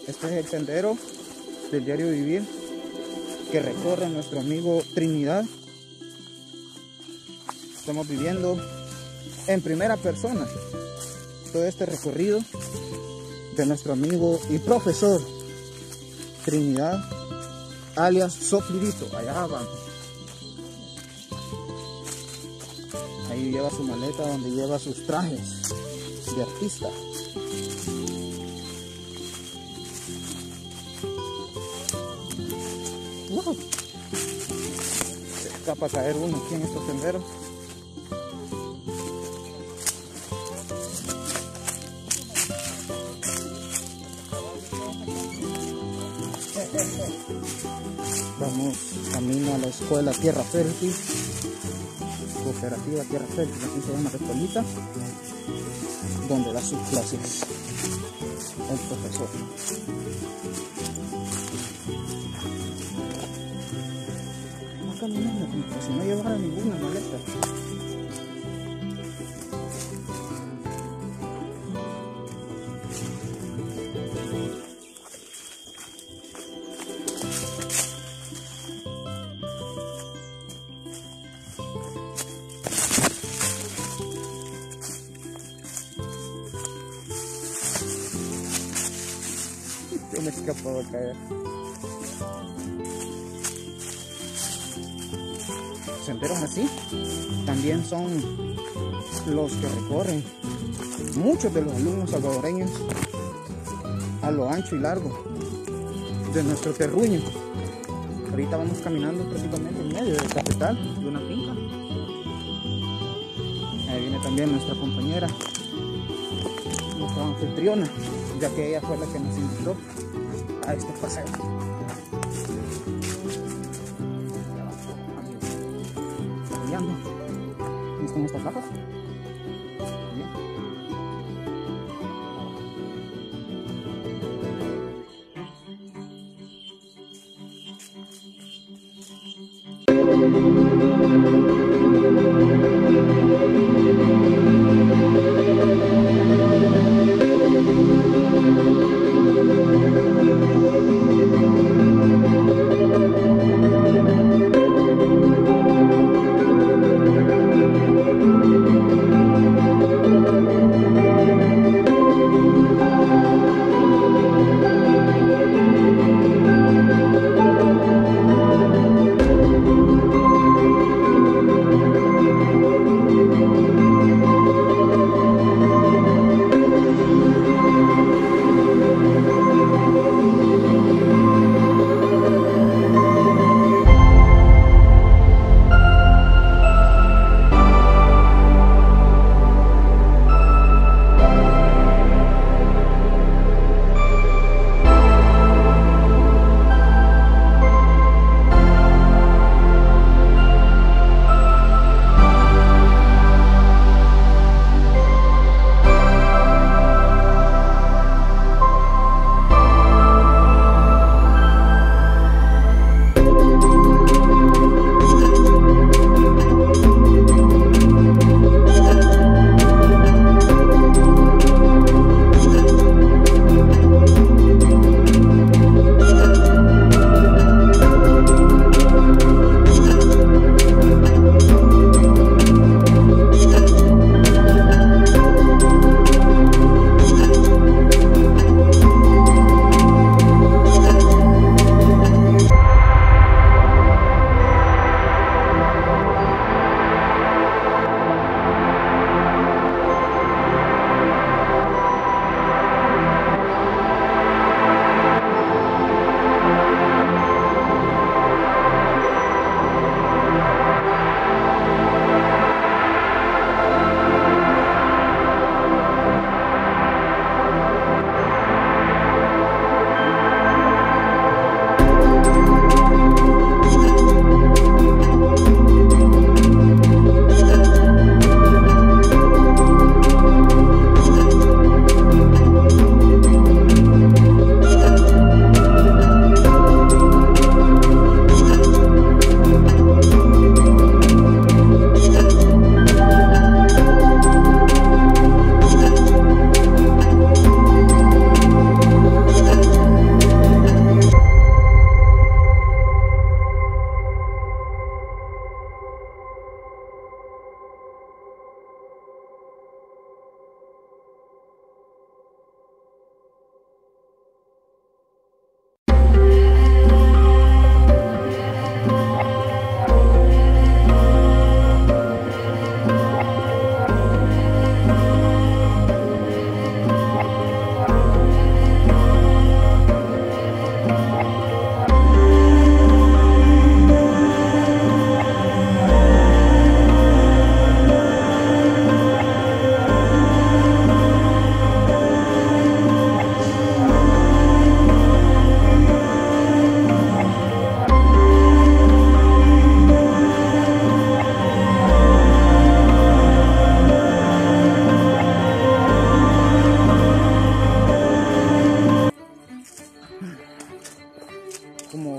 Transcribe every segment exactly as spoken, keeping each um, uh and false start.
Este es el sendero del diario vivir que recorre nuestro amigo Trinidad. Estamos viviendo en primera persona todo este recorrido de nuestro amigo y profesor Trinidad, alias Soflirito. Allá vamos. Ahí lleva su maleta donde lleva sus trajes de artista. Wow. Se escapa a caer uno aquí en estos senderos. Vamos camino a la escuela Tierra Fértil, cooperativa Tierra Fértil, así se llama la escuelita, donde da sus clases el profesor. Va caminando como si no llevara ninguna maleta. Yo me he escapado a caer. Senderos así también son los que recorren muchos de los alumnos salvadoreños a lo ancho y largo de nuestro terruño. Ahorita vamos caminando prácticamente en medio del cafetal de una finca. Ahí viene también nuestra compañera, nuestra anfitriona, ya que ella fue la que nos invitó a este paseo. ¿Viste estas cajas? Bien.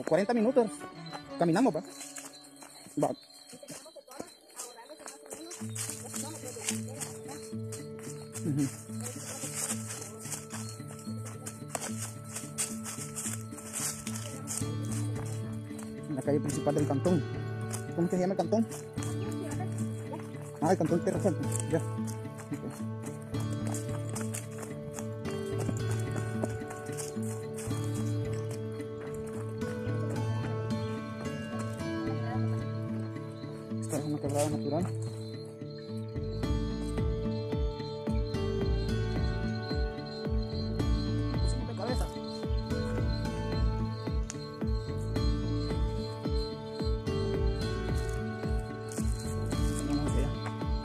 cuarenta minutos caminamos, va. Va. Uh-huh. La calle principal del cantón. ¿Cómo que se llama el cantón? Ah, el cantón Tierra Fértil. Ya. Esta es una quebrada natural. Siempre cabeza. Vamos allá.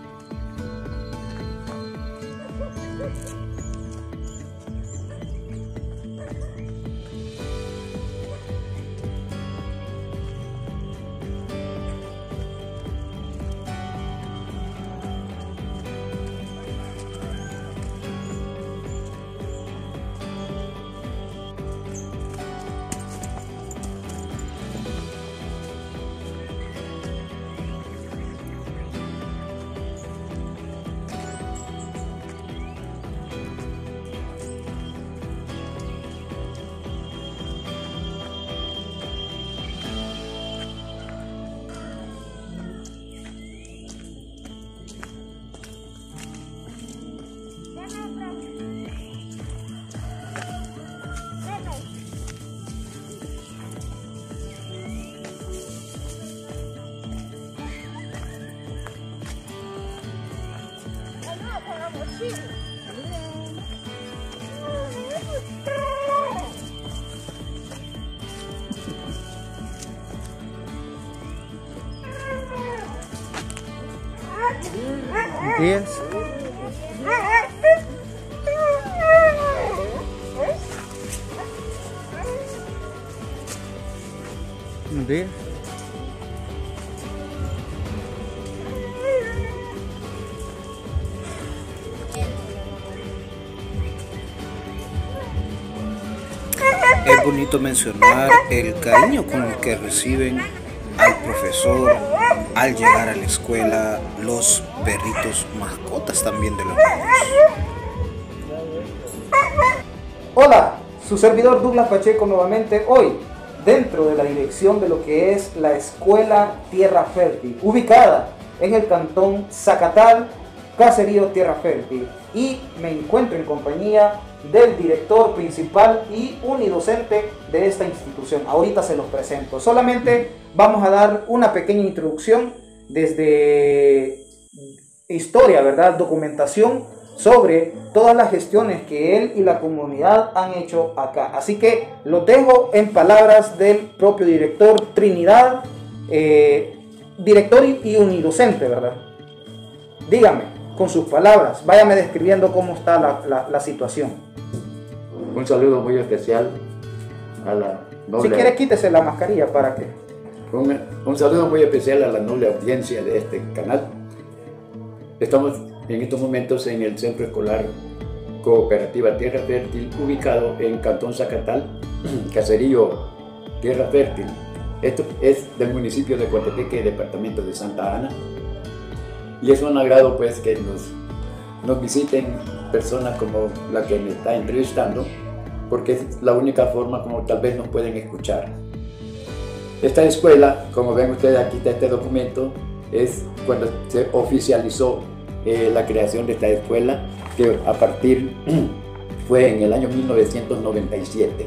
diez. diez. Es bonito mencionar el cariño con el que reciben al profesor al llegar a la escuela, los perritos mascotas también de los niños. Hola, su servidor Douglas Pacheco nuevamente hoy dentro de la dirección de lo que es la Escuela Tierra Fértil, ubicada en el cantón Zacatal, caserío Tierra Fértil, y me encuentro en compañía del director principal y unidocente de esta institución. Ahorita se los presento. Solamente vamos a dar una pequeña introducción desde historia, ¿verdad? Documentación sobre todas las gestiones que él y la comunidad han hecho acá. Así que lo dejo en palabras del propio director Trinidad, eh, director y unidocente, ¿verdad? Dígame, con sus palabras, váyame describiendo cómo está la, la, la situación. Un saludo muy especial a la noble... Si quiere, quítese la mascarilla para que... Un, un saludo muy especial a la noble audiencia de este canal. Estamos en estos momentos en el Centro Escolar Cooperativa Tierra Fértil, ubicado en Cantón Zacatal, caserío Tierra Fértil. Esto es del municipio de Coatepeque, departamento de Santa Ana. Y es un agrado pues que nos, nos visiten personas como la que me está entrevistando, porque es la única forma como tal vez nos pueden escuchar. Esta escuela, como ven ustedes aquí está este documento, es cuando se oficializó eh, la creación de esta escuela, que a partir fue en el año mil novecientos noventa y siete.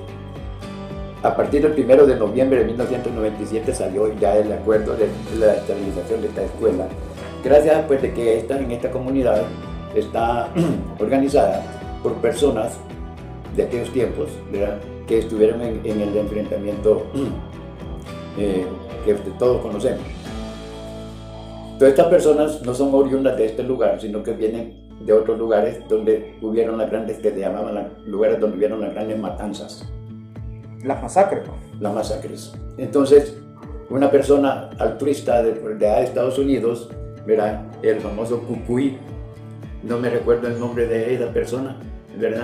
A partir del primero de noviembre de mil novecientos noventa y siete salió ya el acuerdo de la estabilización de esta escuela. Gracias pues de que esta, en esta comunidad está organizada por personas de aquellos tiempos, ¿verdad?, que estuvieron en, en el enfrentamiento eh, que todos conocemos. Todas estas personas no son oriundas de este lugar, sino que vienen de otros lugares donde hubieron las grandes, que se llamaban las, lugares donde hubieron las grandes matanzas. Las masacres. Las masacres. Entonces, una persona altruista de, de Estados Unidos, ¿verdad?, el famoso Cucuy, no me recuerdo el nombre de esa persona, ¿verdad?,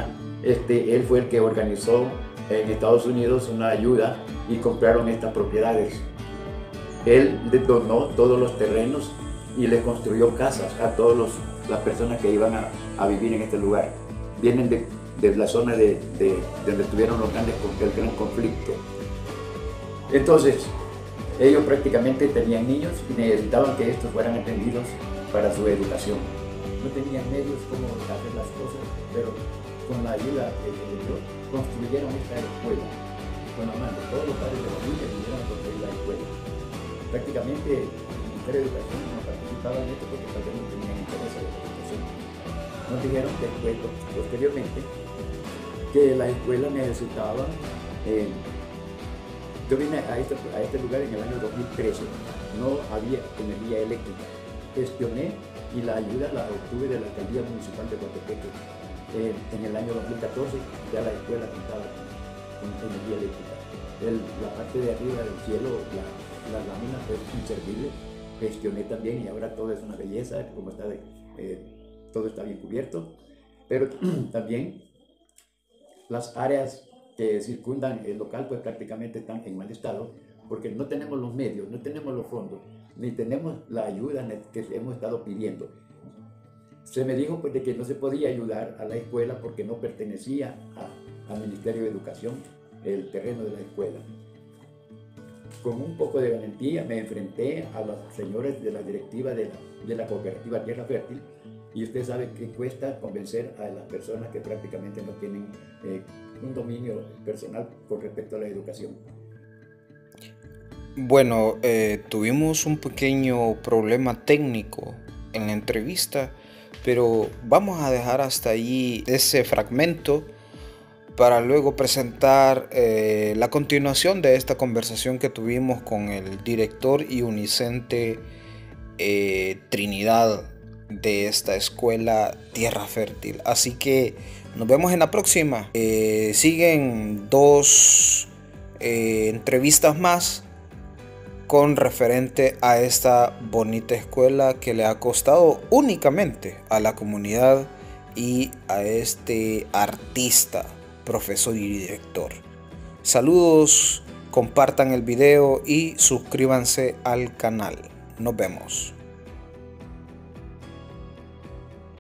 este, él fue el que organizó en Estados Unidos una ayuda y compraron estas propiedades. Él les donó todos los terrenos y les construyó casas a todas las personas que iban a, a vivir en este lugar. Vienen de, de la zona de, de, de donde tuvieron los grandes, el gran conflicto. Entonces, ellos prácticamente tenían niños y necesitaban que estos fueran atendidos para su educación. No tenían medios como hacer las cosas, pero con la ayuda de Dios construyeron esta escuela. Con la mano, todos los padres de la familia vinieron a construir la escuela. Prácticamente el Ministerio de Educación no participaba en esto porque tal vez no tenían interés en la educación. Nos dijeron después, posteriormente, que la escuela necesitaba. Eh, yo vine a este, a este lugar en el año dos mil trece, no había energía eléctrica. Gestioné y la ayuda la obtuve de la Alcaldía Municipal de Coatepeque. Eh, en el año dos mil catorce ya la escuela contaba con energía eléctrica. El, la parte de arriba del cielo, la, la lámina fue inservible. Gestioné también y ahora todo es una belleza, como está de, eh, todo está bien cubierto. Pero también las áreas que circundan el local pues prácticamente están en mal estado porque no tenemos los medios, no tenemos los fondos, ni tenemos la ayuda que hemos estado pidiendo. Se me dijo pues de que no se podía ayudar a la escuela porque no pertenecía a, al Ministerio de Educación el terreno de la escuela. Con un poco de valentía me enfrenté a los señores de la directiva de la, de la cooperativa Tierra Fértil y usted sabe que cuesta convencer a las personas que prácticamente no tienen eh, un dominio personal con respecto a la educación. Bueno, eh, tuvimos un pequeño problema técnico en la entrevista, pero vamos a dejar hasta allí ese fragmento para luego presentar eh, la continuación de esta conversación que tuvimos con el director y unicente eh, Trinidad de esta escuela Tierra Fértil. Así que nos vemos en la próxima. Eh, siguen dos eh, entrevistas más con referente a esta bonita escuela que le ha costado únicamente a la comunidad y a este artista, profesor y director. Saludos, compartan el video y suscríbanse al canal. Nos vemos.